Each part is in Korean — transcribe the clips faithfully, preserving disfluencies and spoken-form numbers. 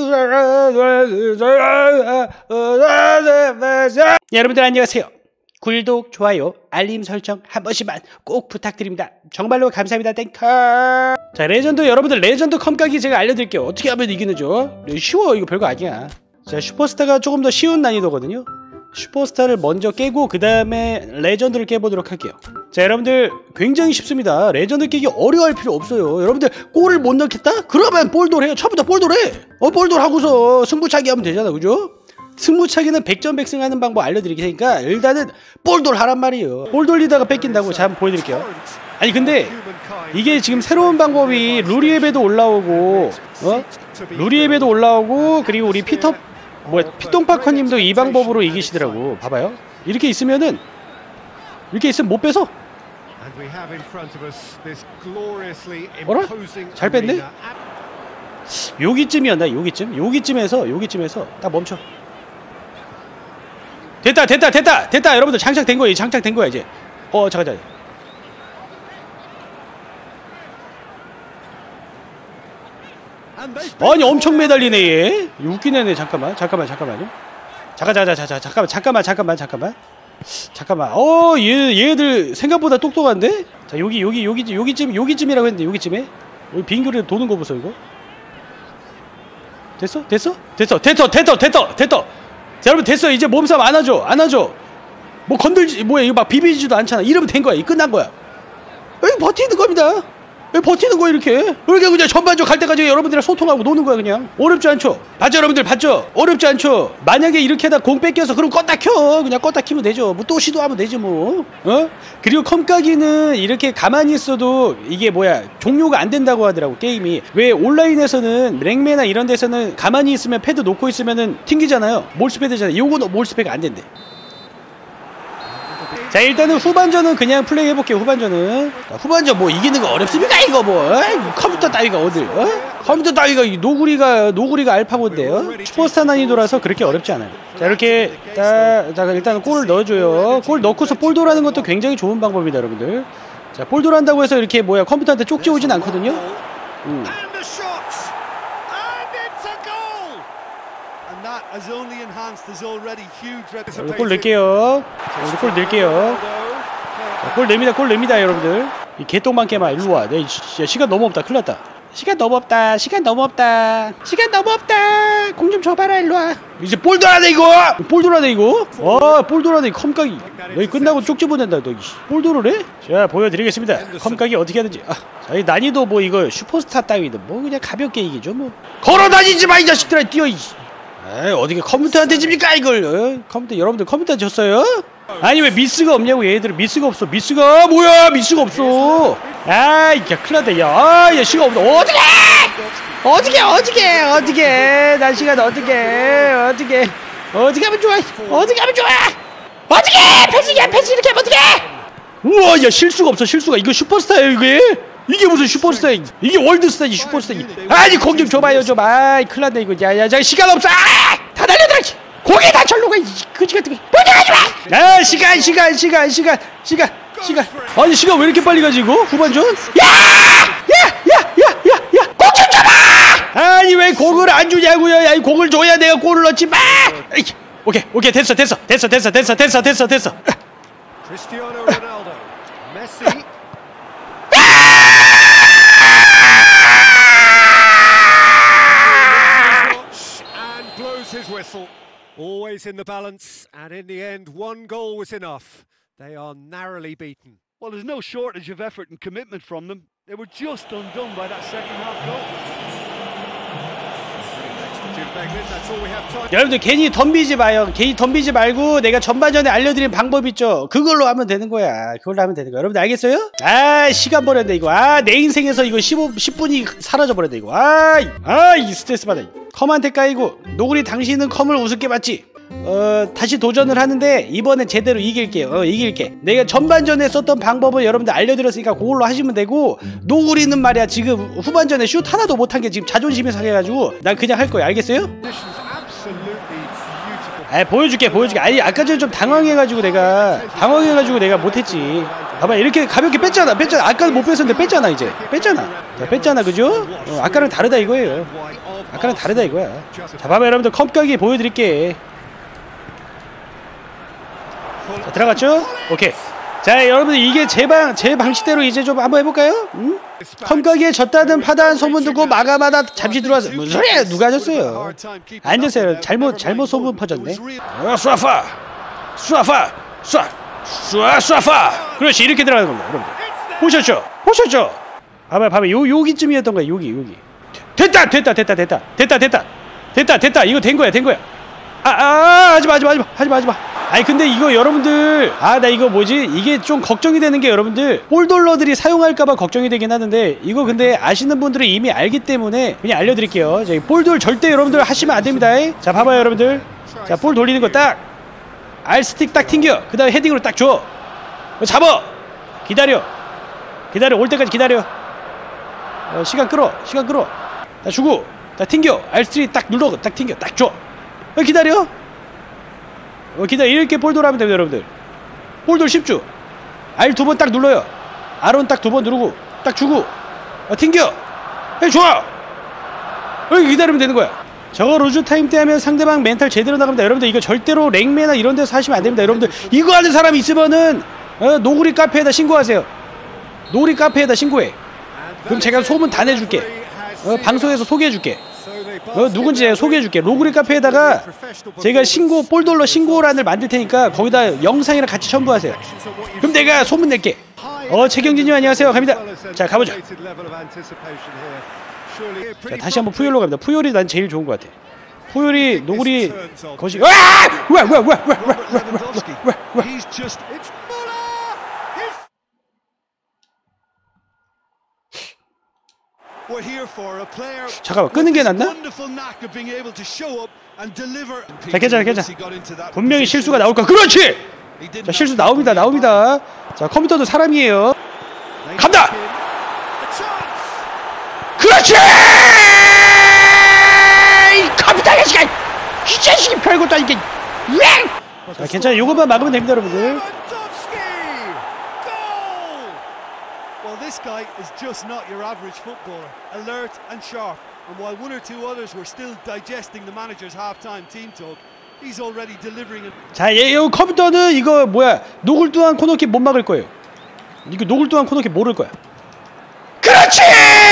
여러분들 안녕하세요. 구독, 좋아요, 알림 설정 한 번씩만 꼭 부탁드립니다. 정말로 감사합니다. 땡커. 자, 레전드 여러분들 레전드 컴각이 제가 알려드릴게요. 어떻게 하면 이기는죠? 쉬워. 이거 별거 아니야. 자, 슈퍼스타가 조금 더 쉬운 난이도거든요. 슈퍼스타를 먼저 깨고 그 다음에 레전드를 깨보도록 할게요. 자, 여러분들 굉장히 쉽습니다. 레전드 깨기 어려워할 필요 없어요. 여러분들 골을 못 넣겠다? 그러면 볼돌 해요. 처음부터 볼돌 해. 어, 볼돌 하고서 승부차기 하면 되잖아, 그죠? 승부차기는 백전백승하는 방법 알려드릴 테니까 일단은 볼돌 하란 말이에요. 볼 돌리다가 뺏긴다고. 자, 한번 보여드릴게요. 아니 근데 이게 지금 새로운 방법이 루리앱에도 올라오고 어? 루리앱에도 올라오고 그리고 우리 피터 뭐야 피똥파커님도 이 방법으로 이기시더라고. 봐봐요. 이렇게 있으면은 이렇게 있으면 못 빼서. 어라? 잘 뺐네? 여기쯤이었나? 여기쯤? 여기쯤에서 여기쯤에서 딱 멈춰. 됐다 됐다 됐다 됐다. 여러분들 장착된 거야. 장착된 거야 이제. 어 잠깐 잠깐. 아니 엄청 매달리네 얘. 웃긴 애네. 잠깐만 잠깐만 잠깐만요. 잠깐 잠깐 잠깐 잠깐만 잠깐만 잠깐만 잠깐만 잠깐만. 어 얘 얘들 생각보다 똑똑한데. 자 여기 여기 여기 여기쯤 여기쯤이라고 했는데 여기쯤에 여기 빙그레 도는 거 보소 이거. 됐어 됐어 됐어 됐어 됐어 됐어 됐어. 자 여러분 됐어. 이제 몸싸움 안 하죠 안 하죠. 뭐 건들지 뭐야 이거 막 비비지도 않잖아. 이러면 된 거야. 이 끝난 거야. 여기 버티는 겁니다. 왜 버티는 거야 이렇게. 이렇게 그냥 전반적으로 갈 때까지 여러분들이랑 소통하고 노는 거야 그냥. 어렵지 않죠? 봤죠 여러분들 봤죠? 어렵지 않죠? 만약에 이렇게 하다 공 뺏겨서 그럼 껐다 켜. 그냥 껐다 키면 되죠. 뭐 또 시도하면 되지 뭐. 어? 그리고 컴까기는 이렇게 가만히 있어도 이게 뭐야 종료가 안 된다고 하더라고 게임이. 왜 온라인에서는 랭매나 이런 데서는 가만히 있으면 패드 놓고 있으면은 튕기잖아요. 몰스패드잖아요. 요거는 몰스패드가 안 된대. 자 일단은 후반전은 그냥 플레이 해볼게요. 후반전은 자, 후반전 뭐 이기는 거 어렵습니까 이거 뭐. 에이, 컴퓨터 따위가 어딜 어? 컴퓨터 따위가 노구리가 노구리가 알파고인데요. 슈퍼스타 난이도라서 그렇게 어렵지 않아요. 자 이렇게 자, 자 일단은 골을 넣어줘요. 골 넣고서 볼돌하는 것도 굉장히 좋은 방법입니다 여러분들. 자 볼돌 한다고 해서 이렇게 뭐야 컴퓨터한테 쪽지 오진 않거든요. 음. 자, 우리 골 넣을게요. 자, 우리 골 넣을게요. 자, 골 냅니다. 골 냅니다 여러분들. 이 개똥만 깨마 일로와. 내 진짜 시간 너무 없다. 큰일 났다. 시간 너무 없다. 시간 너무 없다. 시간 너무 없다. 공 좀 줘봐라 일로와. 이제 볼 돌아네 이거. 볼 돌아네 이거. 와 볼 돌아네 컴각이. 너희 끝나고 쪽지 보낸다 너. 볼 돌을 해? 자 보여드리겠습니다. 컴각이 어떻게 하는지. 아, 자, 이 난이도 뭐 이거 슈퍼스타 따위도 뭐 그냥 가볍게 이기죠 뭐. 걸어다니지 마 이 자식들아. 뛰어 이. 에이, 어디가 컴퓨터한테 집니까 이걸. 어? 컴퓨터 여러분들 컴퓨터한테 졌어요? 아니 왜 미스가 없냐고. 얘들은 미스가 없어. 미스가 뭐야 미스가 없어. 아이 야 큰일났다. 야야 시가 없어. 어떻게 어떻게 어떻게 어떻게 난 시간 어떻게 어떻게 어떻게 하면 좋아. 어떻게 하면 좋아. 어떻게 패스야 패스 이렇게 하면 어떻게. 우와 야 실수가 없어. 실수가. 이거 슈퍼스타예요 이게. 이게 무슨 슈퍼스타. 이게 월드스타지 슈퍼스타. 아니 공 좀 줘봐요 좀. 아이 큰일났네 이거. 야야 자 시간 없어. 아! 다 달려들어. 고개 다 절로 가. 그지 같은 거 보내가지 마. 아 시간 시간 시간 시간 시간 시간. 아니 시간 왜 이렇게 빨리 가지 이거 후반전. 야야야야야야 공 좀 줘봐. 아니 왜 공을 안 주냐고요. 야 이 공을 줘야 내가 골을 넣지 마. 에이, 오케이 오케이 됐어 됐어 됐어 됐어 됐어 됐어 됐어 됐어. 크리스티아노 로날도 메시. His whistle, always in the balance, and in the end, one goal was enough. They are narrowly beaten. Well, there's no shortage of effort and commitment from them. They were just undone by that second half goal. 여러분들 괜히 덤비지 마요. 괜히 덤비지 말고 내가 전반전에 알려드린 방법 있죠. 그걸로 하면 되는 거야. 그걸로 하면 되는 거야. 여러분들 알겠어요? 아 시간 버렸네 이거. 아 내 인생에서 이거 십오, 십 분이 사라져 버렸네 이거. 아이 아이 스트레스 받아. 컴한테 까이고 노구리 당신은 컴을 우습게 봤지. 어 다시 도전을 하는데 이번엔 제대로 이길게요. 어 이길게. 내가 전반전에 썼던 방법을 여러분들 알려드렸으니까 그걸로 하시면 되고 노구리는 말이야 지금 후반전에 슛 하나도 못한 게 지금 자존심이 상해가지고 난 그냥 할 거야. 알겠어요? 아 보여줄게 보여줄게. 아니 아까 전에 좀 당황해가지고 내가 당황해가지고 내가 못했지. 봐봐 이렇게 가볍게 뺐 뺐잖아 뺐잖아. 아까는 못 뺐었는데 뺐잖아. 이제 뺐잖아. 자, 뺐잖아. 그죠? 어, 아까랑 다르다 이거예요. 아까랑 다르다 이거야. 자, 봐봐 여러분들, 컴격이 보여드릴게. 자, 들어갔죠? 오케이. 자, 여러분들 이게 제 방, 제 방식대로 이제 좀 한번 해볼까요? 응? 컴격에 졌다는 파다한 소문 듣고 마감하다 잠시 들어와서 무슨 소리야? 누가 하셨어요? 앉으세요. 잘못 잘못 소문 퍼졌네. 어, 쏴파, 쏴파, 쏴, 쏴, 쏴파. 그렇지, 이렇게 들어가는 겁니다, 여러분들. 보셨죠? 보셨죠? 봐봐, 봐봐. 요 여기쯤이었던 거야. 여기, 여기. 됐다, 됐다, 됐다, 됐다, 됐다, 됐다, 됐다, 됐다. 이거 된 거야, 된 거야. 아, 아, 하지마, 하지마, 하지마, 하지마, 하지마. 아니 근데 이거 여러분들, 아 나 이거 뭐지, 이게 좀 걱정이 되는 게 여러분들, 볼돌러들이 사용할까봐 걱정이 되긴 하는데, 이거 근데 아시는 분들은 이미 알기 때문에 그냥 알려드릴게요. 자, 볼돌 절대 여러분들 하시면 안 됩니다. 자, 봐봐요 여러분들. 자, 볼 돌리는 거 딱 R 스틱 딱 튕겨. 그 다음에 헤딩으로 딱 줘. 잡어. 기다려. 기다려. 올 때까지 기다려. 어, 시간 끌어. 시간 끌어. 다 주고. 다 튕겨. R 스틱 딱 눌러. 딱 튕겨. 딱 줘. 어, 기다려. 어, 기다려. 이렇게 볼돌 하면 됩니다 여러분들. 볼돌 쉽죠? R 두 번 딱 눌러요. R은 딱 두 번 누르고 딱 주고, 어, 튕겨. 해, 좋아. 여기 기다리면 되는 거야. 저거 루즈 타임 때 하면 상대방 멘탈 제대로 나갑니다 여러분들. 이거 절대로 랭매나 이런 데서 하시면 안 됩니다 여러분들. 이거 하는 사람이 있으면은 어, 노구리 카페에다 신고하세요. 노구리 카페에다 신고해. 그럼 제가 소문 다 내줄게. 어, 방송에서 소개해줄게. 어, 누군지 제가 소개해줄게. 로그리 카페에다가 제가 신고, 볼돌러 신고란을 만들 테니까 거기다 영상이랑 같이 첨부하세요. 그럼 내가 소문 낼게. 어, 최경진님 안녕하세요. 갑니다. 자, 가보자. 자, 다시 한번 푸열로 갑니다. 푸열이 난 제일 좋은 것 같아. 푸열이 노구리 거시. 와! 와! 와! 와! 와! 와! 와! 와! 잠깐만, 끄는 게 낫나? 자, 괜찮아, 괜찮아. 분명히 실수가 나올 거야. 그렇지! 자, 실수 나옵니다, 나옵니다. 자, 컴퓨터도 사람이에요. 간다! 그렇지! 이 컴퓨터가 시간! 이 자식이 별것도 아니게. 자, 괜찮아. 요것만 막으면 됩니다, 여러분들. This guy is just not your average footballer, alert and sharp. And while one or two others were still digesting the manager's half-time team talk, he's already delivering. A... 자, 얘, 요 컴퓨터는 이거 뭐야? 노글뚜한 코너킥 못 막을 거예요. 이거 노글뚜한 코너킥 모를 거야. 그렇지!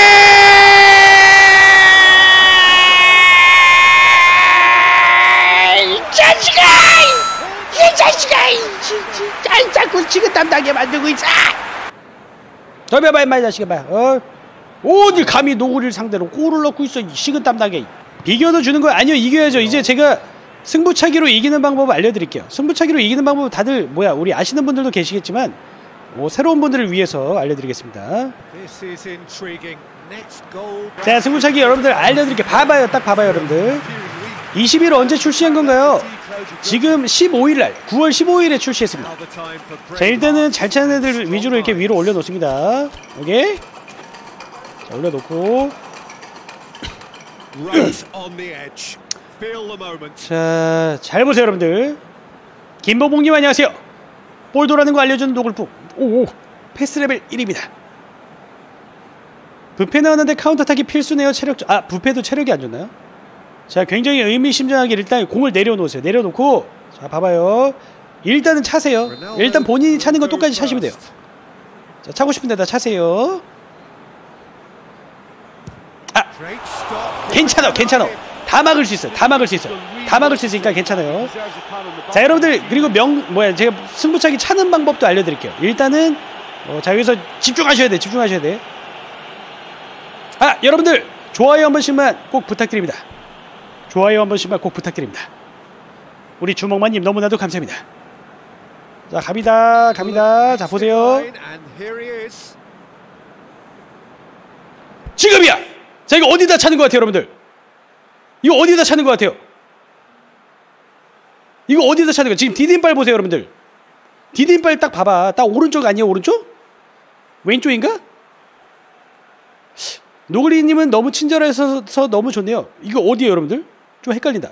이 자식아! 이 자식아! 이 진짜 자꾸 지금 담당하게 만들고 있어. 저 봐봐 임마 이 자식아 봐. 어? 어딜 감히 노구리를 상대로 골을 넣고 있어. 이 식은 땀나게. 비교도 주는 거 아니요, 이겨야죠. 이제 제가 승부차기로 이기는 방법을 알려드릴게요. 승부차기로 이기는 방법 다들 뭐야 우리 아시는 분들도 계시겠지만 뭐 새로운 분들을 위해서 알려드리겠습니다. 자, 승부차기 여러분들 알려드릴게요. 봐봐요, 딱 봐봐요 여러분들. 이십 일 언제 출시한 건가요? 지금 십오 일 날, 구월 십오일에 출시했습니다. 자, 일단은 잘 차는 애들 위주로 이렇게 위로 올려놓습니다. 오케이? 자, 올려놓고. 자, 잘 보세요 여러분들. 김보봉님 안녕하세요. 볼도라는 거 알려주는 노골프. 오오, 패스 레벨 일입니다. 부페 나왔는데 카운터타기 필수네요. 체력. 아, 부페도 체력이 안 좋나요? 자, 굉장히 의미심장하게 일단 공을 내려놓으세요. 내려놓고, 자, 봐봐요. 일단은 차세요. 일단 본인이 차는 거 똑같이 차시면 돼요. 자, 차고 싶은 데다 차세요. 아, 괜찮아, 괜찮아. 다 막을 수 있어요. 다 막을 수 있어요. 다 막을 수 있으니까 괜찮아요. 자, 여러분들, 그리고 명, 뭐야, 제가 승부차기 차는 방법도 알려드릴게요. 일단은, 어, 자, 여기서 집중하셔야 돼. 집중하셔야 돼. 아, 여러분들, 좋아요 한 번씩만 꼭 부탁드립니다. 좋아요 한 번씩만 꼭 부탁드립니다. 우리 주먹만님 너무나도 감사합니다. 자, 갑니다. 갑니다. 자, 보세요. 지금이야! 자, 이거 어디다 차는 것 같아요, 여러분들? 이거 어디다 차는 것 같아요? 이거 어디다 차는 거야? 지금 디딤발 보세요, 여러분들. 디딤발 딱 봐봐. 딱 오른쪽 아니에요, 오른쪽? 왼쪽인가? 노그리님은 너무 친절해서 너무 좋네요. 이거 어디에요, 여러분들? 좀 헷갈린다.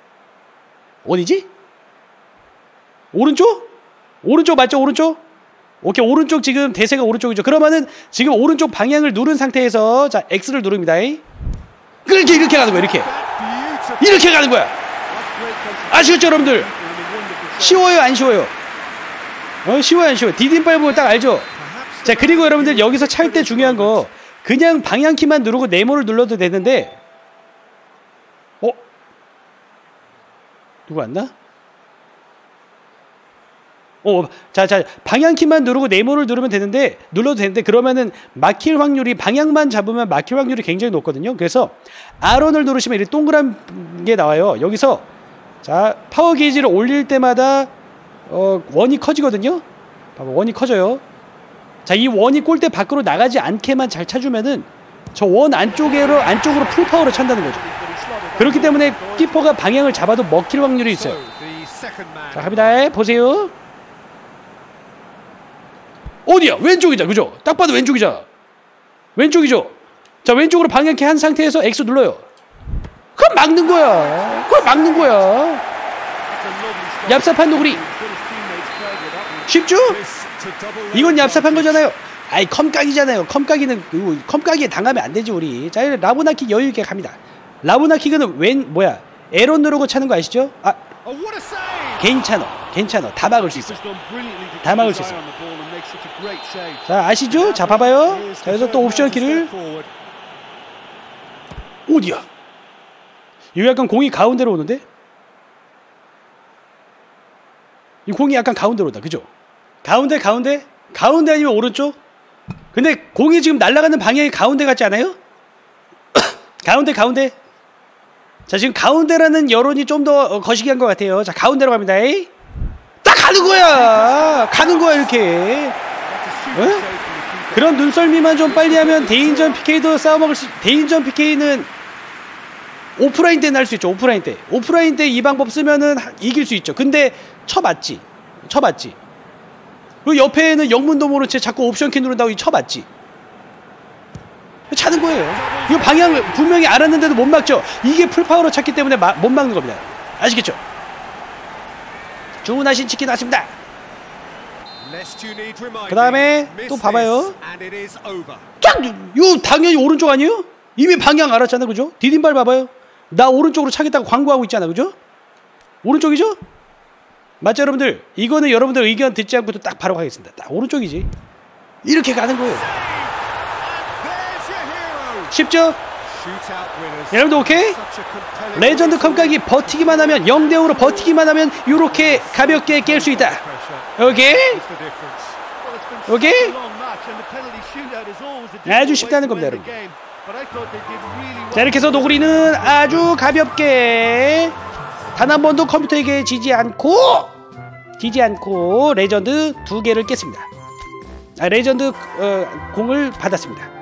어디지? 오른쪽? 오른쪽 맞죠? 오른쪽? 오케이, 오른쪽 지금 대세가 오른쪽이죠. 그러면은 지금 오른쪽 방향을 누른 상태에서 자 X를 누릅니다. 이렇게 이렇게 가는 거야. 이렇게 이렇게 가는 거야. 아시겠죠 여러분들? 쉬워요 안 쉬워요? 어 쉬워요 안 쉬워요? 디딤발 보면 딱 알죠? 자 그리고 여러분들 여기서 찰 때 중요한 거 그냥 방향키만 누르고 네모를 눌러도 되는데 어? 누구 왔나? 어, 자, 자, 방향키만 누르고 네모를 누르면 되는데, 눌러도 되는데, 그러면은 막힐 확률이, 방향만 잡으면 막힐 확률이 굉장히 높거든요. 그래서, R원을 누르시면 이렇게 동그란 게 나와요. 여기서, 자, 파워 게이지를 올릴 때마다, 어, 원이 커지거든요. 봐봐, 원이 커져요. 자, 이 원이 골대 밖으로 나가지 않게만 잘 차주면은, 저 원 안쪽으로, 안쪽으로 풀파워로 찬다는 거죠. 그렇기 때문에, 키퍼가 방향을 잡아도 먹힐 확률이 있어요. 자, 갑니다. 보세요. 어디야? 왼쪽이자 그죠? 딱 봐도 왼쪽이자 왼쪽이죠? 자 왼쪽으로 방향키 한 상태에서 X 눌러요. 그럼 막는 거야. 그럼 막는 거야. 얍삽한 노구리. 쉽죠? 이건 얍삽한 거잖아요. 아이 컴깍이잖아요. 컴깍이는 컴깍이에 당하면 안 되지 우리. 자 라보나킥 여유있게 갑니다. 라보나킥은 왼 뭐야 에러 누르고 차는 거 아시죠? 아 괜찮어 괜찮어 다 막을 수 있어. 다 막을 수 있어. 자 아시죠? 자 봐봐요. 자 여기서 또 옵션 키를 어디야? 이거 약간 공이 가운데로 오는데? 이 공이 약간 가운데로 온다 그죠? 가운데 가운데? 가운데 아니면 오른쪽? 근데 공이 지금 날아가는 방향이 가운데 같지 않아요? 가운데 가운데 자 지금 가운데라는 여론이 좀 더 거시기한 것 같아요. 자 가운데로 갑니다. 에이? 딱 가는 거야. 가는 거야 이렇게. 어? 그런 눈썰미만 좀 빨리 하면 대인전 피케이도 싸워먹을 수. 대인전 피케이는 오프라인 때는 할 수 있죠. 오프라인 때 오프라인 때 이 방법 쓰면은 이길 수 있죠. 근데 쳐맞지 쳐맞지. 그리고 옆에는 영문도 모른 채 자꾸 옵션 키 누른다고 이 쳐맞지. 차는 거예요. 이거 방향을 분명히 알았는데도 못 막죠. 이게 풀파워로 찼기 때문에 마, 못 막는 겁니다. 아시겠죠? 주문하신 치킨 왔습니다. 그 다음에 또 봐봐요. 쫙! 이거 당연히 오른쪽 아니에요? 이미 방향 알았잖아 그죠? 디딤발 봐봐요. 나 오른쪽으로 차겠다고 광고하고 있잖아 그죠? 오른쪽이죠? 맞죠 여러분들? 이거는 여러분들 의견 듣지 않고도 딱 바로 가겠습니다. 딱 오른쪽이지. 이렇게 가는 거예요. 쉽죠? 여러분들 오케이? 레전드 컴깍이 버티기만 하면 영 대 오로 버티기만 하면 이렇게 가볍게 깰 수 있다. 오케이? 오케이? 아주 쉽다는 겁니다 여러분. 자 이렇게 해서 노구리는 아주 가볍게 단 한 번도 컴퓨터에게 지지 않고 지지 않고 레전드 두 개를 깼습니다. 아, 레전드 어, 공을 받았습니다.